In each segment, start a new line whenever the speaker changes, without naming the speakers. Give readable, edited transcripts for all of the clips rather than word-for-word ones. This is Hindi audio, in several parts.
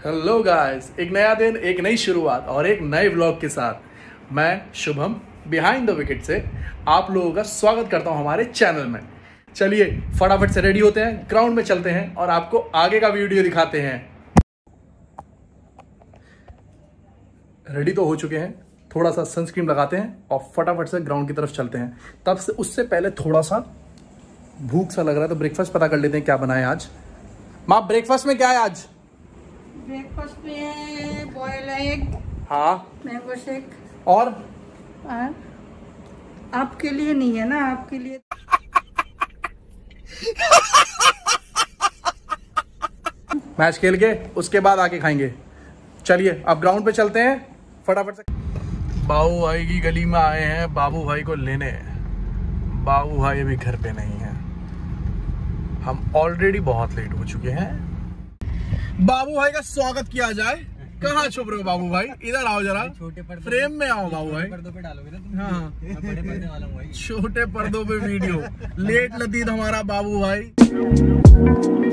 हेलो गाइस, एक नया दिन, एक नई शुरुआत और एक नए व्लॉग के साथ मैं शुभम बिहाइंड द विकेट से आप लोगों का स्वागत करता हूं हमारे चैनल में। चलिए फटाफट से रेडी होते हैं, ग्राउंड में चलते हैं और आपको आगे का वीडियो दिखाते हैं। रेडी तो हो चुके हैं, थोड़ा सा सनस्क्रीन लगाते हैं और फटाफट से ग्राउंड की तरफ चलते हैं। तब से उससे पहले थोड़ा सा भूख सा लग रहा है तो ब्रेकफास्ट पता कर लेते हैं क्या बना है आज। माँ, ब्रेकफास्ट में क्या है आज?
ब्रेकफास्ट में बॉयल एग,
हाँ,
मैंगो शेक
और
आपके लिए नहीं है ना, आपके लिए
मैच खेल के उसके बाद आके खाएंगे। चलिए अब ग्राउंड पे चलते हैं फटाफट से। बाबू भाई की गली में आए हैं बाबू भाई को लेने। बाबू भाई अभी घर पे नहीं है, हम ऑलरेडी बहुत लेट हो चुके हैं। बाबू भाई का स्वागत किया जाए। कहाँ छुप रहे हो बाबू भाई? इधर आओ जरा, छोटे फ्रेम में आओ बाबू भाई। पर्दों पे डालोगे ना तुम? हाँ, मैं बड़े पर्दे वाला हूँ भाई। छोटे पर्दों पे वीडियो। लेट लतीत हमारा बाबू भाई।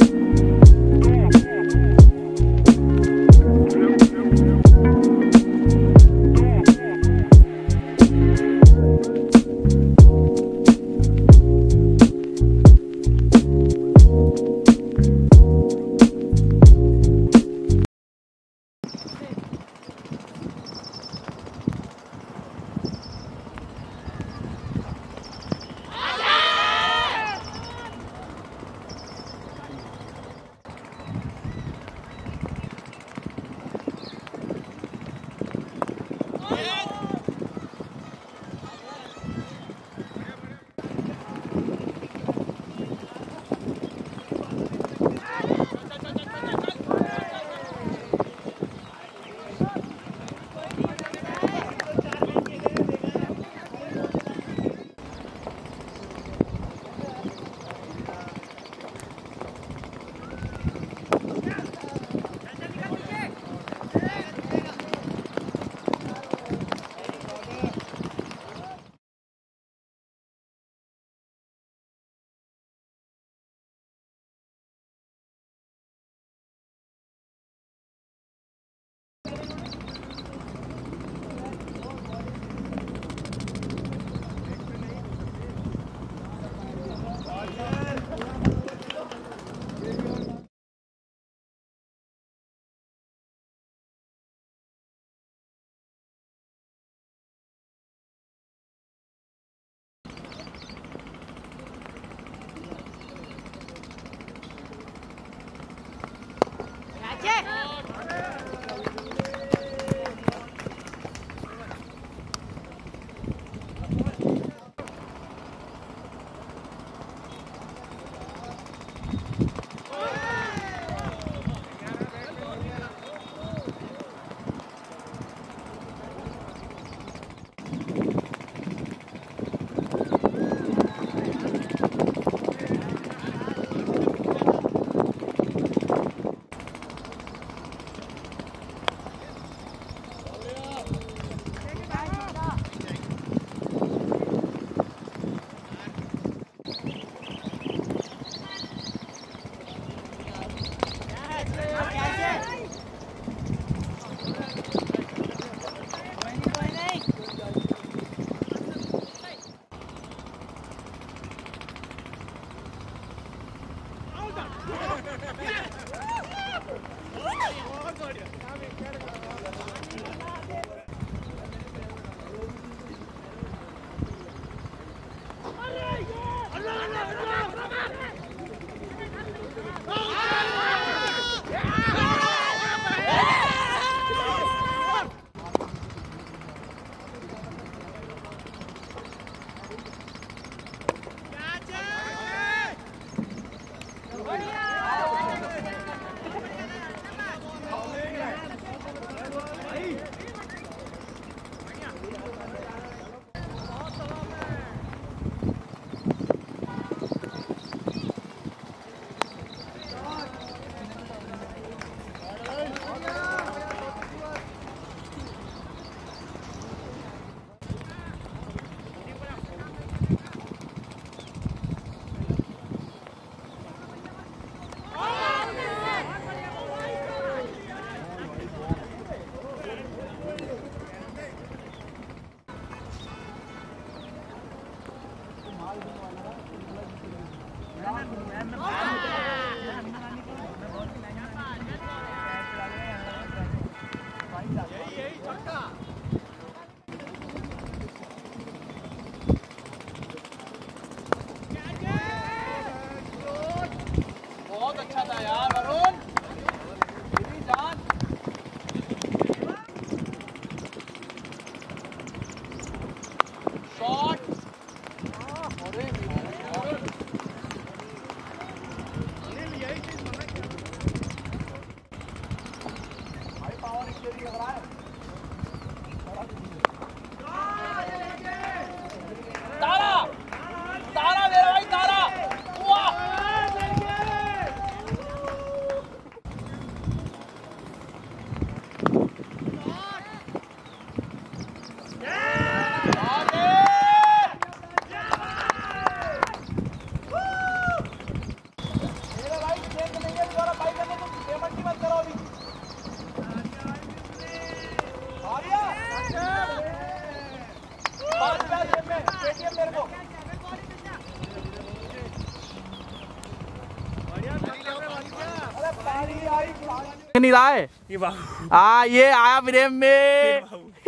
नहीं रहा है ये आया फ्रेम में।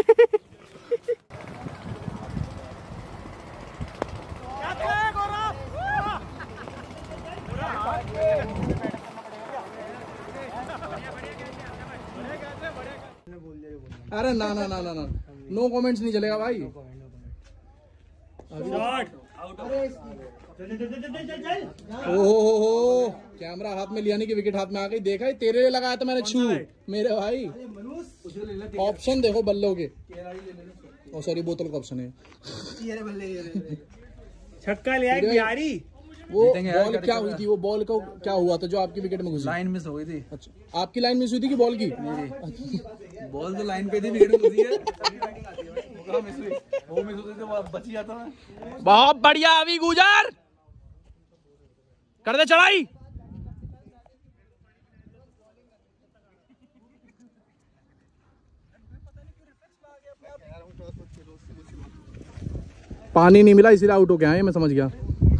अरे ना ना ना ना ना, नो कमेंट्स नहीं चलेगा भाई। ओहो, कैमरा हाथ में लिया नहीं कि विकेट हाथ में आ गई। देखा है तेरे लिए लगाया था मैंने, छू मेरे भाई। ऑप्शन देखो बल्लों के। ओ सॉरी, बोतल का ऑप्शन है।
छक्का लिया बिहारी।
वो बॉल क्या हुई थी? वो बॉल को क्या हुआ था जो आपकी विकेट में घुसी?
लाइन मिस हो गई थी।
अच्छा, आपकी लाइन मिस हुई थी कि बॉल की?
बॉल तो लाइन पे थी, विकेट में घुसी है। वो मिस हुई तो बच जाता मैं।
बहुत बढ़िया अभी गुजर कर दे चढ़ाई। पानी नहीं मिला इसीलिए आउट हो गया है, मैं समझ गया।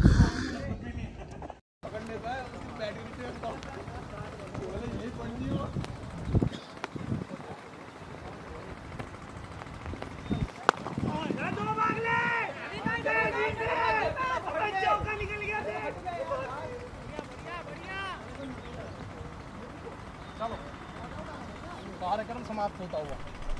कार्यक्रम समाप्त होता हुआ।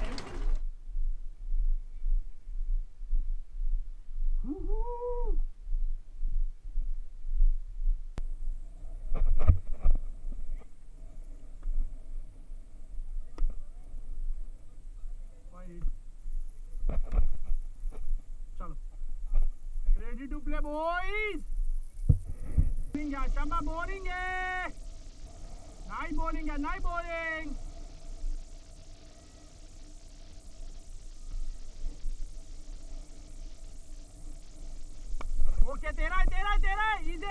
चलो, ready to play boys. Sharma bowling है, नाइस बॉलिंग है, नाइस बॉलिंग। ओके, तेरा इजी।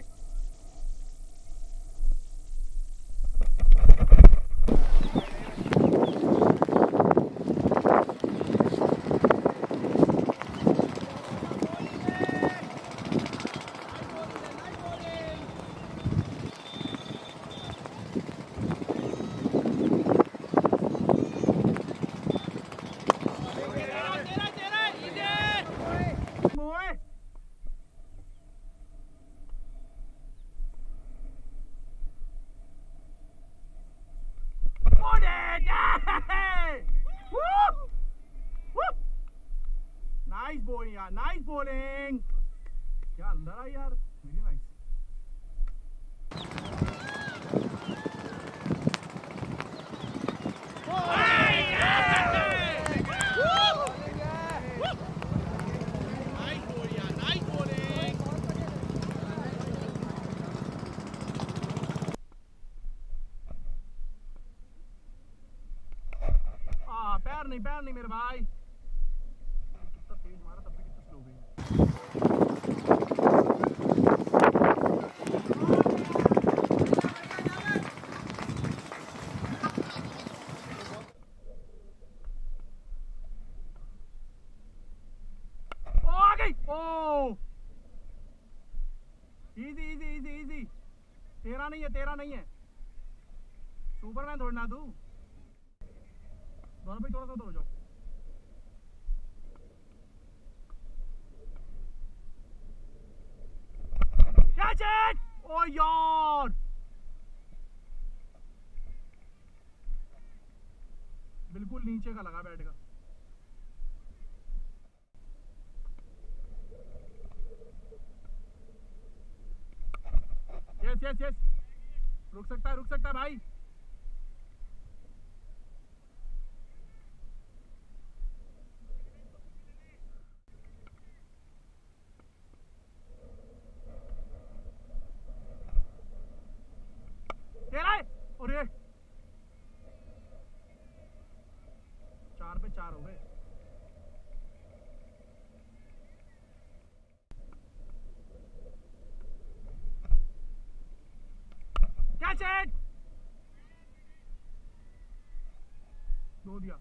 नाइस बॉलिंग यार, नाइस बॉलिंग। क्या अंदर आई यार, वेरी नाइस। पैर नहीं मेरे भाई। कितना तेज मारा तब भी कितना स्लो गई। ओ आ गई। ओ इजी इजी इजी इजी। तेरा नहीं है सुपरमैन दौड़ना तू। दोनों भाई थोड़ा सा दौड़ जाओ। Catch it. ओ यार, बिल्कुल नीचे का लगा बैट का। यस यस यस, रुक सकता है भाई। अरे 4 पे 4 हो गए। Catch it. दो दिया।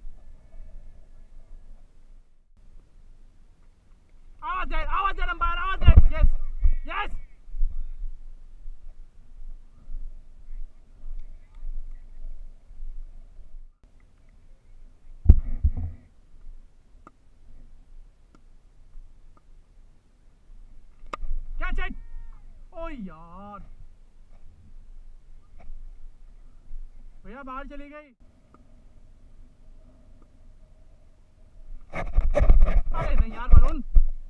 आवाज दे अंपायर, आवाज दे। Yes yes. भैया बाहर चली गई। अरे नहीं यार वरुण,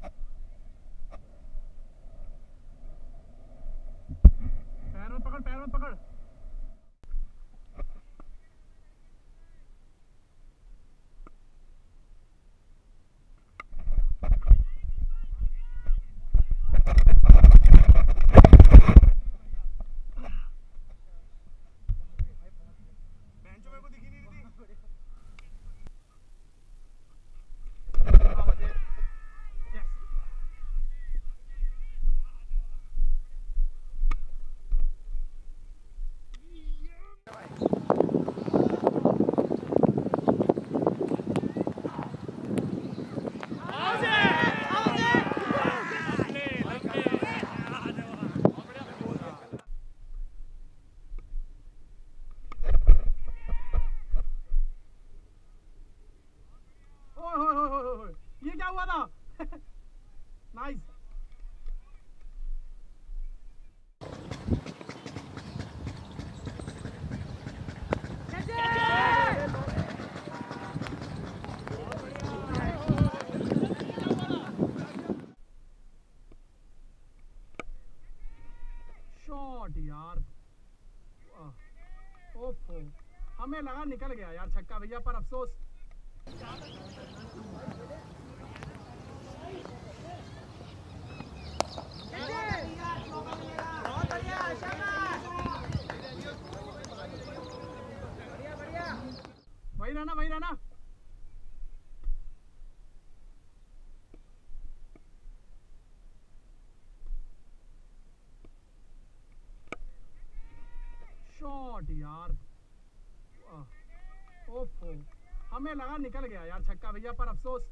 पैर में पकड़, पैर में पकड़। ये क्या हुआ था? नाइस। शॉट यार, ओफो, हमें लगा निकल गया यार छक्का भैया, पर अफसोस। वही रहना, वही रहना। शॉट यार, ओफो, हमें लगा निकल गया यार छक्का भैया, पर अफसोस।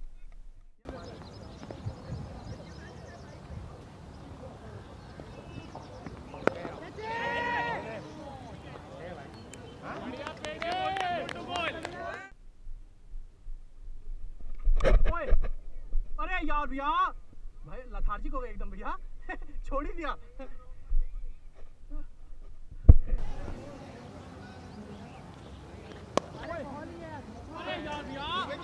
अरे यार भैया, भाई लथार्जिक हो गए एकदम भैया। छोड़ ही दिया। अरे यार भैया,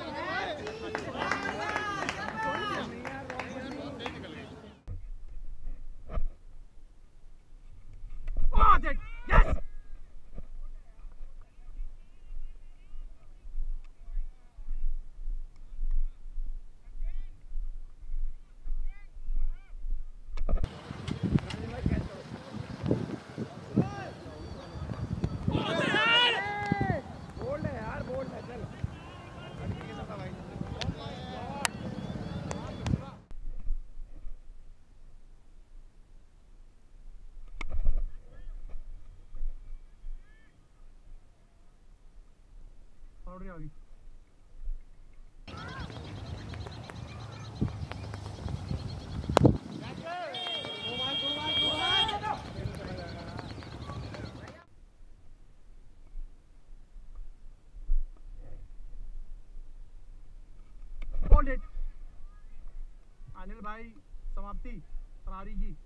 बाउंड्री आ गई। अनिल भाई समाप्ति सरारी की।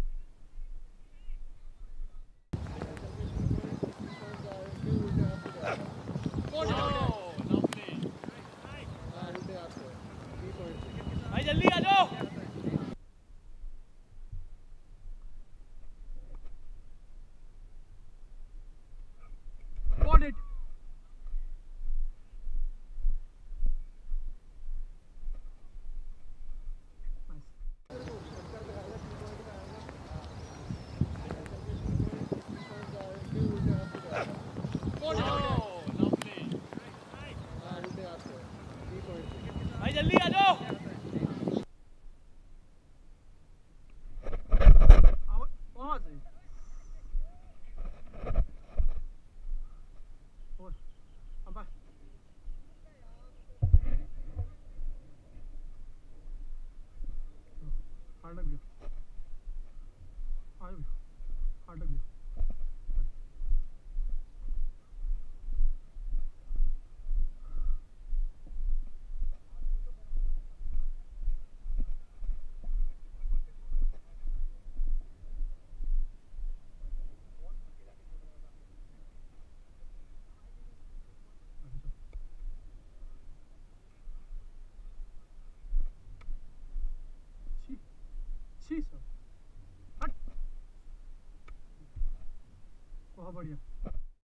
भाई जल्दी आ जाओ। Hold it. भाई जल्दी आ जाओ। बहुत बढ़िया।